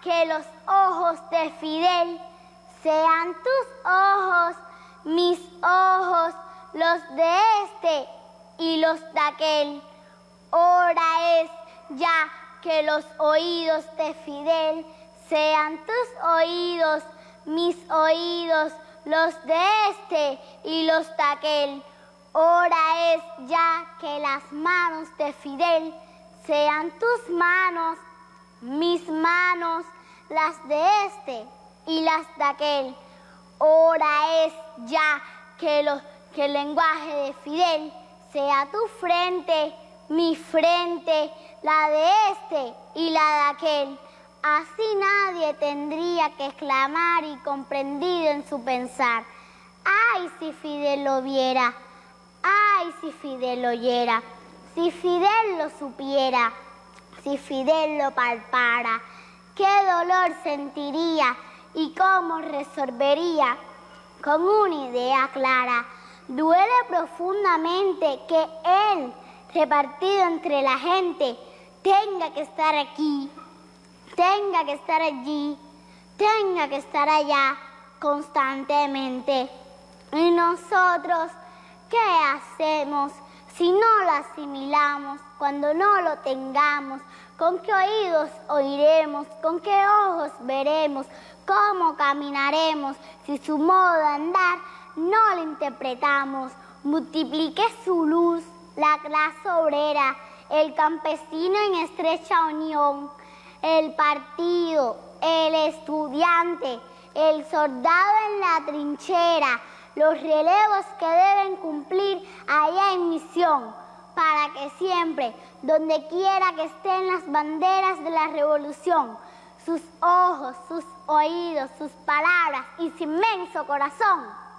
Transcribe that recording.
que los ojos de Fidel sean tus ojos, mis ojos, los de este y los de aquel. Hora es ya que los oídos de Fidel sean tus oídos, mis oídos, los de este y los de aquel. Hora es ya que las manos de Fidel sean tus manos, mis manos, las de este y las de aquel. Hora es ya que el lenguaje de Fidel sea tu frente, mi frente, la de este y la de aquel. Así nadie tendría que exclamar y comprendido en su pensar: ¡ay, si Fidel lo viera! ¡Ay, si Fidel lo oyera! Si Fidel lo supiera, si Fidel lo palpara, qué dolor sentiría y cómo resolvería con una idea clara. Duele profundamente que él, repartido entre la gente, tenga que estar aquí, tenga que estar allí, tenga que estar allá constantemente. Y nosotros, ¿qué hacemos si no lo asimilamos cuando no lo tengamos? ¿Con qué oídos oiremos? ¿Con qué ojos veremos? ¿Cómo caminaremos si su modo de andar no lo interpretamos? Multiplique su luz la clase obrera, el campesino en estrecha unión, el partido, el estudiante, el soldado en la trinchera, los relevos que deben cumplir allá en misión, para que siempre, donde quiera que estén las banderas de la revolución, sus ojos, sus oídos, sus palabras y su inmenso corazón